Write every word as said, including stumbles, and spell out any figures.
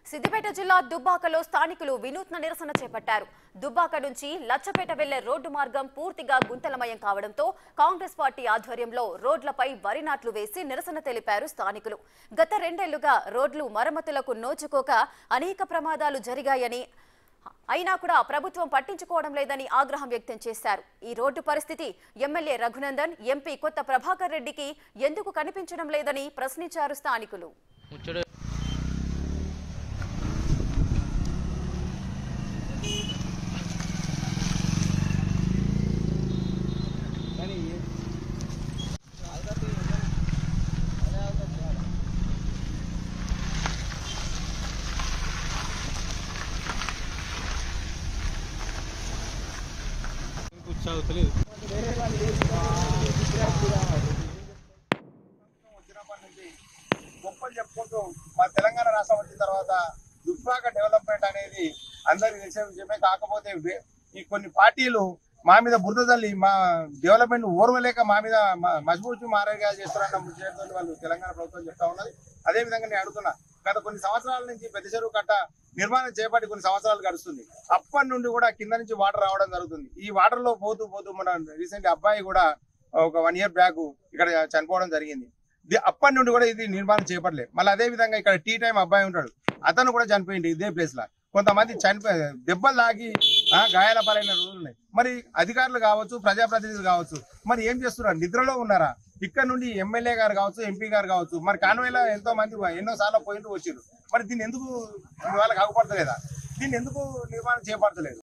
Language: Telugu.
సిద్దిపేట జిల్లా దుబ్బాకలో స్థానికులు వినూత్న నిరసన చేపట్టారు. దుబ్బాక నుంచి లచ్చపేట వెళ్లే రోడ్డు మార్గం పూర్తిగా గుంతలమయం కావడంతో కాంగ్రెస్ పార్టీ ఆధ్వర్యంలో రోడ్లపై వరి నాట్లు వేసి నిరసన తెలిపారు స్థానికులు. గత రెండేళ్లుగా రోడ్లు మరమ్మతులకు నోచుకోక అనేక ప్రమాదాలు జరిగాయని, అయినా కూడా ప్రభుత్వం పట్టించుకోవడం లేదని ఆగ్రహం వ్యక్తం చేశారు. ఈ రోడ్డు పరిస్థితి ఎమ్మెల్యే రఘునందన్, ఎంపీ కొత్త ప్రభాకర్ రెడ్డికి ఎందుకు కనిపించడం లేదని ప్రశ్నించారు స్థానికులు. గొప్పలు చెప్పుకుంటూ మా తెలంగాణ రాష్ట్రం వచ్చిన తర్వాత దుబ్బాక డెవలప్మెంట్ అనేది అందరికి తెలిసే విషయమే. కాకపోతే ఈ కొన్ని పార్టీలు మా మీద బురద తల్లి మా డెవలప్మెంట్ ఓర్వలేక మా మీద మజబూతి మారేగాలు చేస్తారన్న ముఖ్యమంత్రి వాళ్ళు తెలంగాణ ప్రభుత్వం చెప్తా ఉన్నది. అదే విధంగా నేను అడుగుతున్నా, గత కొన్ని సంవత్సరాల నుంచి పెద్ద చెరువు కట్ట నిర్మాణం చేపట్టి కొన్ని సంవత్సరాలు గడుస్తుంది. అప్పటి నుండి కూడా కింద నుంచి వాటర్ రావడం జరుగుతుంది. ఈ వాటర్ లో పోతూ పోతూ మన రీసెంట్ అబ్బాయి కూడా ఒక వన్ ఇయర్ బ్యాక్ ఇక్కడ చనిపోవడం జరిగింది. అప్పటి నుండి కూడా ఇది నిర్మాణం చేపట్టలేదు. మళ్ళీ అదే విధంగా ఇక్కడ టీ టైం అబ్బాయి ఉంటాడు, అతను కూడా చనిపోయింది ఇదే ప్లేస్ లా. కొంతమంది చనిపోయి దెబ్బలు తాగి గాయాల పాలైన రోజులు ఉన్నాయి. మరి అధికారులు కావచ్చు, ప్రజాప్రతినిధులు కావచ్చు, మరి ఏం చేస్తున్నారు? నిద్రలో ఉన్నారా? ఇక్కడ నుండి ఎమ్మెల్యే గారు కావచ్చు, ఎంపీ గారు కావచ్చు, మరి కాన్వేలో ఎంతో మంది ఎన్నో సార్లు పోయింటూ వచ్చారు. మరి దీన్ని ఎందుకు వాళ్ళకి ఆగుపడతలేదా? దీన్ని ఎందుకు నిర్మాణం చేపడతలేదు?